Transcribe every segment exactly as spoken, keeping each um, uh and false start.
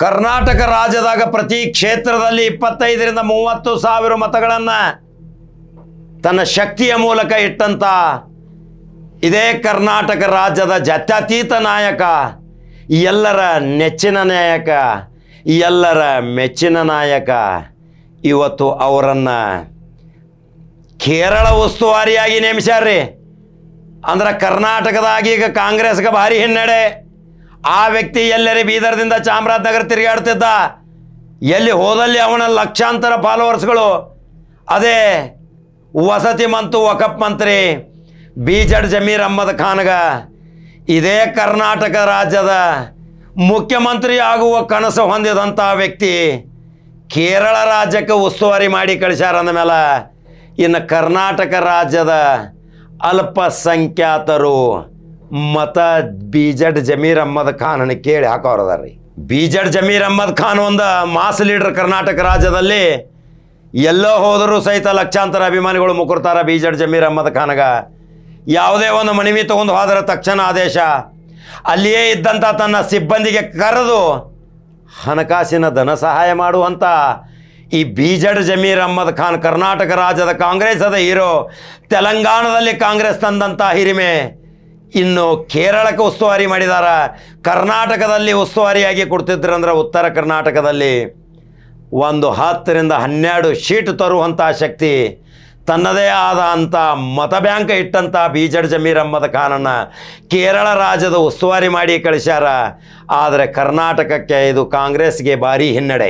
ಕರ್ನಾಟಕ ರಾಜ್ಯದಾಗ ಪ್ರತಿ ಕ್ಷೇತ್ರದಲ್ಲಿ ಇಪ್ಪತ್ತೈದರಿಂದ ಮೂವತ್ತು ಸಾವಿರ ಮತಗಳನ್ನು ತನ್ನ ಶಕ್ತಿಯ ಮೂಲಕ ಇಟ್ಟಂತ ಇದೇ ಕರ್ನಾಟಕ ರಾಜ್ಯದ ಜಾತ್ಯತೀತ ನಾಯಕ, ಎಲ್ಲರ ನೆಚ್ಚಿನ ನಾಯಕ, ಎಲ್ಲರ ಮೆಚ್ಚಿನ ನಾಯಕ ಇವತ್ತು ಅವರನ್ನು ಕೇರಳ ಉಸ್ತುವಾರಿಯಾಗಿ ನೇಮಿಸ್ಯಾರ್ರಿ. ಅಂದ್ರೆ ಕರ್ನಾಟಕದಾಗ ಈಗ ಕಾಂಗ್ರೆಸ್ಗೆ ಭಾರಿ ಹಿನ್ನಡೆ. ಆ ವ್ಯಕ್ತಿ ಎಲ್ಲರೇ ಬೀದರ್ದಿಂದ ಚಾಮರಾಜನಗರ ತಿರುಗಾಡ್ತಿದ್ದ, ಎಲ್ಲಿ ಹೋದಲ್ಲಿ ಅವನ ಲಕ್ಷಾಂತರ ಫಾಲೋವರ್ಸ್ಗಳು. ಅದೇ ವಸತಿ ಮತ್ತು ವಕಫ್ ಮಂತ್ರಿ ಬೀಜಡ್ ಜಮೀರ್ ಅಹ್ಮದ್ ಖಾನ್ಗ ಇದೇ ಕರ್ನಾಟಕ ರಾಜ್ಯದ ಮುಖ್ಯಮಂತ್ರಿ ಆಗುವ ಕನಸು ಹೊಂದಿದಂಥ ವ್ಯಕ್ತಿ ಕೇರಳ ರಾಜ್ಯಕ್ಕೆ ಉಸ್ತುವಾರಿ ಮಾಡಿ ಕಳಿಸ್ಯಾರ. ಅಂದಮೇಲೆ ಇನ್ನು ಕರ್ನಾಟಕ ರಾಜ್ಯದ ಅಲ್ಪಸಂಖ್ಯಾತರು ಮತ ಬೀಜಡ್ ಜಮೀರ್ ಅಹ್ಮದ್ ಖಾನ್ ಕೇಳಿ ಹಾಕೋರದಾರ ರೀ. ಬೀಜಡ್ ಜಮೀರ್ ಅಹ್ಮದ್ ಖಾನ್ ಒಂದು ಮಾಸ್ ಲೀಡರ್ ಕರ್ನಾಟಕ ರಾಜ್ಯದಲ್ಲಿ. ಎಲ್ಲೋ ಹೋದರೂ ಸಹಿತ ಲಕ್ಷಾಂತರ ಅಭಿಮಾನಿಗಳು ಮುಕುರ್ತಾರ ಬೀಜಡ್ ಜಮೀರ್ ಅಹ್ಮದ್ ಖಾನ್ಗ. ಯಾವುದೇ ಒಂದು ಮನವಿ ತಗೊಂಡು ಹೋದರೆ ತಕ್ಷಣ ಆದೇಶ. ಅಲ್ಲಿಯೇ ಇದ್ದಂಥ ತನ್ನ ಸಿಬ್ಬಂದಿಗೆ ಕರೆದು ಹಣಕಾಸಿನ ಧನ ಸಹಾಯ ಮಾಡುವಂಥ ಈ ಬೀಜಡ್ ಜಮೀರ್ ಅಹ್ಮದ್ ಖಾನ್ ಕರ್ನಾಟಕ ರಾಜ್ಯದ ಕಾಂಗ್ರೆಸ್ಸದ ಹೀರೋ. ತೆಲಂಗಾಣದಲ್ಲಿ ಕಾಂಗ್ರೆಸ್ ತಂದಂಥ ಹಿರಿಮೆ ಇನ್ನು ಕೇರಳಕ್ಕೆ ಉಸ್ತುವಾರಿ ಮಾಡಿದಾರ. ಕರ್ನಾಟಕದಲ್ಲಿ ಉಸ್ತುವಾರಿಯಾಗಿ ಕೊಡ್ತಿದ್ರಂದ್ರೆ ಉತ್ತರ ಕರ್ನಾಟಕದಲ್ಲಿ ಒಂದು ಹತ್ತರಿಂದ ಹನ್ನೆರಡು ಸೀಟು ತರುವಂಥ ಶಕ್ತಿ ತನ್ನದೇ ಆದ ಅಂಥ ಮತ ಬ್ಯಾಂಕ್ ಇಟ್ಟಂಥ ಬೀಜಡ್ ಜಮೀರ್ ಅಹ್ಮದ್ ಖಾನನ್ನು ಕೇರಳ ರಾಜ್ಯದ ಉಸ್ತುವಾರಿ ಮಾಡಿ ಕಳಿಸ್ಯಾರ. ಆದರೆ ಕರ್ನಾಟಕಕ್ಕೆ ಇದು ಕಾಂಗ್ರೆಸ್ಗೆ ಭಾರಿ ಹಿನ್ನಡೆ.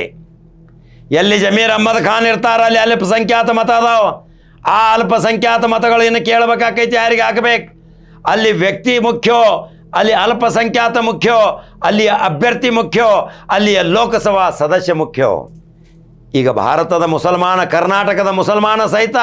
ಎಲ್ಲಿ ಜಮೀರ್ ಅಹ್ಮದ್ ಖಾನ್ ಇರ್ತಾರ ಅಲ್ಲಿ ಅಲ್ಪಸಂಖ್ಯಾತ ಮತ ಅದಾವ. ಆ ಅಲ್ಪಸಂಖ್ಯಾತ ಮತಗಳು ಇನ್ನು ಕೇಳಬೇಕಾಕೈತಿ, ಯಾರಿಗೆ ಹಾಕಬೇಕು? ಅಲ್ಲಿ ವ್ಯಕ್ತಿ ಮುಖ್ಯೋ, ಅಲ್ಲಿ ಅಲ್ಪಸಂಖ್ಯಾತ ಮುಖ್ಯೋ, ಅಲ್ಲಿಯ ಅಭ್ಯರ್ಥಿ ಮುಖ್ಯೋ, ಅಲ್ಲಿಯ ಲೋಕಸಭಾ ಸದಸ್ಯ ಮುಖ್ಯೋ? ಈಗ ಭಾರತದ ಮುಸಲ್ಮಾನ, ಕರ್ನಾಟಕದ ಮುಸಲ್ಮಾನ ಸಹಿತ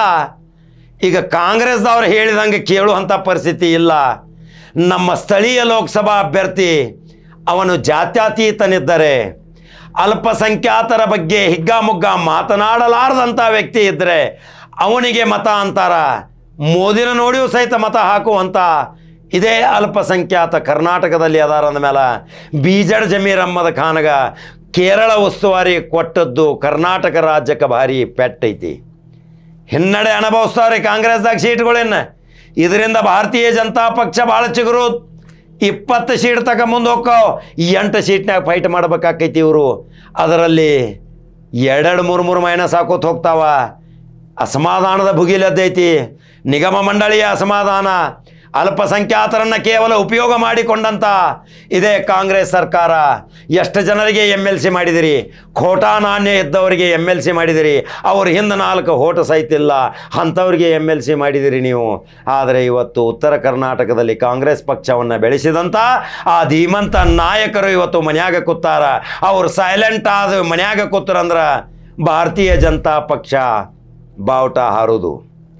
ಈಗ ಕಾಂಗ್ರೆಸ್ದವ್ರು ಹೇಳಿದಂಗೆ ಕೇಳುವಂಥ ಪರಿಸ್ಥಿತಿ ಇಲ್ಲ. ನಮ್ಮ ಸ್ಥಳೀಯ ಲೋಕಸಭಾ ಅಭ್ಯರ್ಥಿ ಅವನು ಜಾತ್ಯತೀತನಿದ್ದರೆ, ಅಲ್ಪಸಂಖ್ಯಾತರ ಬಗ್ಗೆ ಹಿಗ್ಗಾಮುಗ್ಗ ಮಾತನಾಡಲಾರದಂಥ ವ್ಯಕ್ತಿ ಇದ್ದರೆ ಅವನಿಗೆ ಮತ ಅಂತಾರ. ಮೋದಿನ ನೋಡಿಯೂ ಸಹಿತ ಮತ ಹಾಕುವಂಥ ಇದೇ ಅಲ್ಪಸಂಖ್ಯಾತ ಕರ್ನಾಟಕದಲ್ಲಿ ಅದಾರ. ಅಂದಮೇಲೆ ಬೀಜಡ್ ಜಮೀರ್ ಅಹ್ಮದ್ ಖಾನ್ಗ ಕೇರಳ ಉಸ್ತುವಾರಿ ಕೊಟ್ಟದ್ದು ಕರ್ನಾಟಕ ರಾಜ್ಯಕ್ಕೆ ಭಾರಿ ಪೆಟ್ಟೈತಿ. ಹಿನ್ನಡೆ ಅನುಭವಿಸ್ತಾವ್ರಿ ಕಾಂಗ್ರೆಸ್ದಾಗ ಸೀಟ್ಗಳೇನು. ಇದರಿಂದ ಭಾರತೀಯ ಜನತಾ ಪಕ್ಷ ಭಾಳ ಚಿಗುರು. ಇಪ್ಪತ್ತು ಸೀಟ್ ತಕ ಮುಂದೆ ಹೋಗ್ತಾವ. ಎಂಟು ಸೀಟ್ನಾಗ ಫೈಟ್ ಮಾಡ್ಬೇಕಾಕೈತಿ ಇವರು. ಅದರಲ್ಲಿ ಎರಡೆರಡು ಮೂರು ಮೂರು ಮೈನಸ್ ಹಾಕೋತ ಹೋಗ್ತಾವ. ಅಸಮಾಧಾನದ ಭುಗಿಲದ್ದೈತಿ. ನಿಗಮ ಮಂಡಳಿಯ ಅಸಮಾಧಾನ, ಅಲ್ಪಸಂಖ್ಯಾತರನ್ನು ಕೇವಲ ಉಪಯೋಗ ಮಾಡಿಕೊಂಡಂಥ ಇದೇ ಕಾಂಗ್ರೆಸ್ ಸರ್ಕಾರ. ಎಷ್ಟು ಜನರಿಗೆ ಎಮ್ ಎಲ್ ಸಿ ಮಾಡಿದಿರಿ? ಖೋಟಾ ನಾಣ್ಯ ಇದ್ದವರಿಗೆ ಎಮ್ ಎಲ್ ಸಿ ಮಾಡಿದಿರಿ. ಅವ್ರ ಹಿಂದೆ ನಾಲ್ಕು ಓಟು ಸಹಿತ ಇಲ್ಲ, ಅಂಥವ್ರಿಗೆ ಎಮ್ ಎಲ್ ಸಿ ಮಾಡಿದಿರಿ ನೀವು. ಆದರೆ ಇವತ್ತು ಉತ್ತರ ಕರ್ನಾಟಕದಲ್ಲಿ ಕಾಂಗ್ರೆಸ್ ಪಕ್ಷವನ್ನು ಬೆಳೆಸಿದಂಥ ಆ ಧೀಮಂತ ನಾಯಕರು ಇವತ್ತು ಮನ್ಯಾಗ ಕೂತಾರ. ಅವ್ರು ಸೈಲೆಂಟ್ ಆದ ಮನ್ಯಾಗ ಕೂತರಂದ್ರೆ ಭಾರತೀಯ ಜನತಾ ಪಕ್ಷ ಬಾವುಟ ಹಾರೋದು.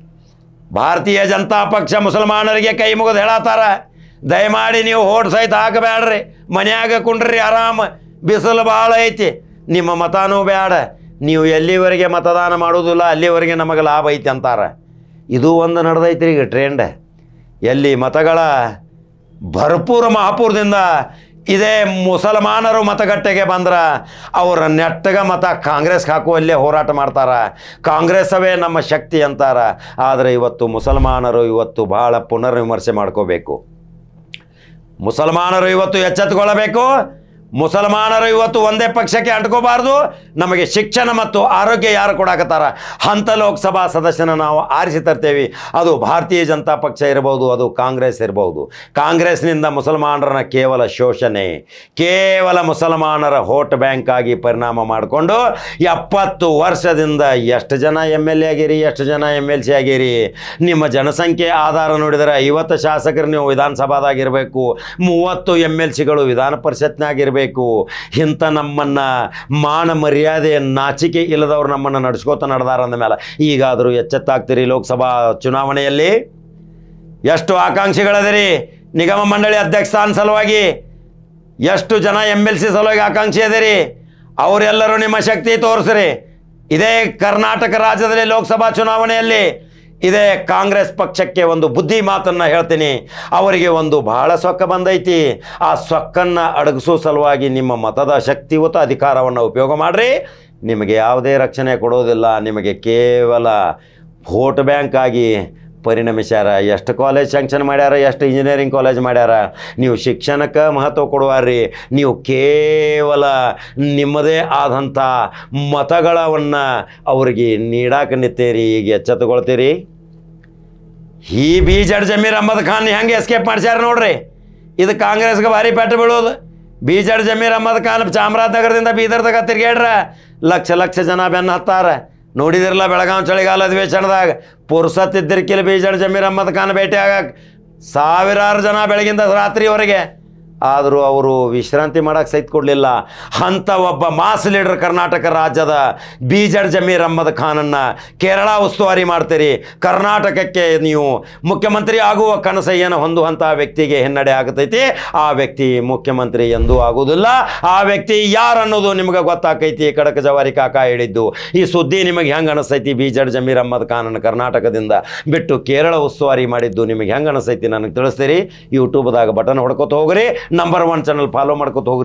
ಭಾರತೀಯ ಜನತಾ ಪಕ್ಷ ಮುಸಲ್ಮಾನರಿಗೆ ಕೈ ಮುಗಿದು ಹೇಳತ್ತಾರ, ದಯಮಾಡಿ ನೀವು ಓಟ್ ಸಹಿತ ಹಾಕಬೇಡ್ರಿ, ಮನ್ಯಾಗ ಕುಂಡ್ರಿ ಆರಾಮ, ಬಿಸಿಲು ಭಾಳ ಐತಿ, ನಿಮ್ಮ ಮತನೂ ಬೇಡ, ನೀವು ಎಲ್ಲಿವರೆಗೆ ಮತದಾನ ಮಾಡೋದಿಲ್ಲ ಅಲ್ಲಿವರೆಗೆ ನಮಗೆ ಲಾಭ ಐತಿ ಅಂತಾರೆ. ಇದು ಒಂದು ನಡೆದೈತ್ರಿ ಈಗ ಟ್ರೆಂಡ್. ಎಲ್ಲಿ ಮತಗಳ ಭರ್ಪೂರ ಮಹಾಪೂರದಿಂದ ಇದೇ ಮುಸಲ್ಮಾನರು ಮತಗಟ್ಟೆಗೆ ಬಂದ್ರೆ ಅವರ ನೆಟ್ಟಗ ಮತ ಕಾಂಗ್ರೆಸ್ಗೆ ಹಾಕುವಲ್ಲೇ ಹೋರಾಟ ಮಾಡ್ತಾರೆ. ಕಾಂಗ್ರೆಸ್ಸವೇ ನಮ್ಮ ಶಕ್ತಿ ಅಂತಾರೆ. ಆದರೆ ಇವತ್ತು ಮುಸಲ್ಮಾನರು ಇವತ್ತು ಭಾಳ ಪುನರ್ವಿಮರ್ಶೆ ಮಾಡ್ಕೋಬೇಕು. ಮುಸಲ್ಮಾನರು ಇವತ್ತು ಎಚ್ಚೆತ್ತುಕೊಳ್ಳಬೇಕು. ಮುಸಲ್ಮಾನರು ಇವತ್ತು ಒಂದೇ ಪಕ್ಷಕ್ಕೆ ಅಂಟ್ಕೋಬಾರ್ದು. ನಮಗೆ ಶಿಕ್ಷಣ ಮತ್ತು ಆರೋಗ್ಯ ಯಾರು ಕೊಡಾಕತ್ತಾರ ಅಂಥ ಲೋಕಸಭಾ ಸದಸ್ಯನ ನಾವು ಆರಿಸಿ ತರ್ತೇವೆ. ಅದು ಭಾರತೀಯ ಜನತಾ ಪಕ್ಷ ಇರ್ಬೋದು, ಅದು ಕಾಂಗ್ರೆಸ್ ಇರ್ಬೋದು. ಕಾಂಗ್ರೆಸ್ನಿಂದ ಮುಸಲ್ಮಾನರನ್ನ ಕೇವಲ ಶೋಷಣೆ, ಕೇವಲ ಮುಸಲ್ಮಾನರ ವೋಟ್ ಬ್ಯಾಂಕ್ ಆಗಿ ಪರಿಣಾಮ ಮಾಡಿಕೊಂಡು ಎಪ್ಪತ್ತು ವರ್ಷದಿಂದ ಎಷ್ಟು ಜನ ಎಮ್ ಎಲ್ ಎ ಆಗಿರಿ, ಎಷ್ಟು ಜನ ಎಮ್ ಎಲ್ ಸಿ ಆಗಿರಿ? ನಿಮ್ಮ ಜನಸಂಖ್ಯೆ ಆಧಾರ ನೋಡಿದರೆ ಐವತ್ತು ಶಾಸಕರು ನೀವು ವಿಧಾನಸಭಾದಾಗಿರಬೇಕು, ಮೂವತ್ತು ಎಮ್ ಎಲ್ ಸಿಗಳು ವಿಧಾನ ಪರಿಷತ್ನಾಗಿರಬೇಕು. ಇಂಥ ನಮ್ಮನ್ನ ಮಾನ ಮರ್ಯಾದೆ ನಾಚಿಕೆ ಇಲ್ಲದವ್ರು ನಮ್ಮನ್ನು ನಡೆಸ್ಕೋತ ನಡೆದಾರ. ಅಂದ ಮೇಲೆ ಈಗಾದರೂ ಎಚ್ಚೆತ್ತಾಗ್ತೀರಿ. ಲೋಕಸಭಾ ಚುನಾವಣೆಯಲ್ಲಿ ಎಷ್ಟು ಆಕಾಂಕ್ಷಿಗಳದಿರಿ? ನಿಗಮ ಮಂಡಳಿ ಅಧ್ಯಕ್ಷ ಸ್ಥಾನ ಸಲುವಾಗಿ ಎಷ್ಟು ಜನ ಎಮ್ ಎಲ್ ಸಿ ಸಲುವಾಗಿ ಆಕಾಂಕ್ಷಿ ಅದಿರಿ? ಅವರೆಲ್ಲರೂ ನಿಮ್ಮ ಶಕ್ತಿ ತೋರಿಸ್ರಿ. ಇದೇ ಕರ್ನಾಟಕ ರಾಜ್ಯದಲ್ಲಿ ಲೋಕಸಭಾ ಚುನಾವಣೆಯಲ್ಲಿ ಇದೇ ಕಾಂಗ್ರೆಸ್ ಪಕ್ಷಕ್ಕೆ ಒಂದು ಬುದ್ಧಿ ಮಾತನ್ನು ಹೇಳ್ತೀನಿ. ಅವರಿಗೆ ಒಂದು ಬಹಳ ಸೊಕ್ಕ ಬಂದೈತಿ. ಆ ಸೊಕ್ಕನ್ನು ಅಡಗಿಸೋ ಸಲುವಾಗಿ ನಿಮ್ಮ ಮತದ ಶಕ್ತಿಯುತ ಅಧಿಕಾರವನ್ನು ಉಪಯೋಗ ಮಾಡಿರಿ. ನಿಮಗೆ ಯಾವುದೇ ರಕ್ಷಣೆ ಕೊಡೋದಿಲ್ಲ. ನಿಮಗೆ ಕೇವಲ ವೋಟ್ ಬ್ಯಾಂಕ್ ಆಗಿ ಪರಿಣಮಿಸ್ಯಾರ. ಎಷ್ಟು ಕಾಲೇಜ್ ಸ್ಯಾಂಕ್ಷನ್ ಮಾಡ್ಯಾರ, ಎಷ್ಟು ಇಂಜಿನಿಯರಿಂಗ್ ಕಾಲೇಜ್ ಮಾಡ್ಯಾರ. ನೀವು ಶಿಕ್ಷಣಕ್ಕೆ ಮಹತ್ವ ಕೊಡುವಾರ್ರಿ. ನೀವು ಕೇವಲ ನಿಮ್ಮದೇ ಆದಂಥ ಮತಗಳನ್ನು ಅವ್ರಿಗೆ ನೀಡಾಕ ನಿಂತೀರಿ. ಈಗ ಎಚ್ಚೆತ್ತುಕೊಳ್ತೀರಿ. ಈ ಬಿ ಜಡ್ ಜಮೀರ್ ಅಹ್ಮದ್ ಖಾನ್ ಹೆಂಗೆ ಎಸ್ಕೇಪ್ ಮಾಡ್ಸ್ಯಾರ ನೋಡ್ರಿ. ಇದು ಕಾಂಗ್ರೆಸ್ಗೆ ಭಾರಿ ಪೆಟ್ಟು ಬೀಳೋದು. ಬಿ ಜಡ್ ಜಮೀರ್ ಅಹ್ಮದ್ ಖಾನ್ ಚಾಮರಾಜನಗರದಿಂದ ಬೀದರ್ದಾಗ ತಿರ್ಗಾಡ್ರ ಲಕ್ಷ ಲಕ್ಷ ಜನ ಬೆನ್ನ ಹತ್ತಾರ. ನೋಡಿದಿರಲ್ಲ ಬೆಳಗಾವಿ ಚಳಿಗಾಲ ಅಧಿವೇಶನದಾಗ ಪುರ್ಸತ್ತಿದ್ದರಿಕಿಲ್ಲ ಬಿ ಜಡ್ ಜಮೀರ್ ಅಹ್ಮದ್ ಖಾನ್ ಭೇಟಿ ಆಗಕ್ಕೆ ಸಾವಿರಾರು ಜನ ಬೆಳಗಿಂದ ರಾತ್ರಿವರೆಗೆ. ಆದರೂ ಅವರು ವಿಶ್ರಾಂತಿ ಮಾಡೋಕ್ಕೆ ಸಹಿತ ಕೊಡಲಿಲ್ಲ. ಅಂಥ ಒಬ್ಬ ಮಾಸ್ ಲೀಡರ್ ಕರ್ನಾಟಕ ರಾಜ್ಯದ ಬಿ ಜಡ್ ಜಮೀರ್ ಅಹ್ಮದ್ ಖಾನನ್ನು ಕೇರಳ ಉಸ್ತುವಾರಿ ಮಾಡ್ತೀರಿ. ಕರ್ನಾಟಕಕ್ಕೆ ನೀವು ಮುಖ್ಯಮಂತ್ರಿ ಆಗುವ ಕನಸನ್ನು ಹೊಂದುವಂಥ ವ್ಯಕ್ತಿಗೆ ಹಿನ್ನಡೆ ಆಗ್ತೈತಿ. ಆ ವ್ಯಕ್ತಿ ಮುಖ್ಯಮಂತ್ರಿ ಎಂದೂ ಆಗುವುದಿಲ್ಲ. ಆ ವ್ಯಕ್ತಿ ಯಾರು ಅನ್ನೋದು ನಿಮಗೆ ಗೊತ್ತಾಕೈತಿ. ಖಡಕ್ ಜವಾರಿ ಕಾಕ ಹೇಳಿದ್ದು. ಈ ಸುದ್ದಿ ನಿಮಗೆ ಹೆಂಗೆ ಅನಿಸ್ತೈತಿ? ಬಿ ಜಡ್ ಜಮೀರ್ ಅಹ್ಮದ್ ಖಾನನ್ನು ಕರ್ನಾಟಕದಿಂದ ಬಿಟ್ಟು ಕೇರಳ ಉಸ್ತುವಾರಿ ಮಾಡಿದ್ದು ನಿಮಗೆ ಹೆಂಗೆ ಅನಿಸ್ತೈತಿ ನನಗೆ ತಿಳಿಸ್ತೀರಿ. ಯೂಟ್ಯೂಬ್ದಾಗ ಬಟನ್ ಹೊಡ್ಕೊತ ಹೋಗ್ರಿ. ನಂಬರ್ ಒನ್ ಚಾನಲ್ ಫಾಲೋ ಮಾಡ್ಕೊತ ಹೋಗ್ರಿ.